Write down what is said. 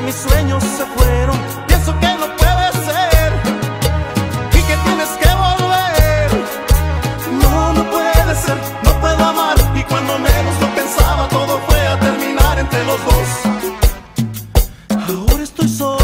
mis sueños se fueron. Pienso que no puede ser y que tienes que volver. No, no puede ser, no puedo amar. Y cuando menos lo pensaba, todo fue a terminar entre los dos. Ahora estoy solo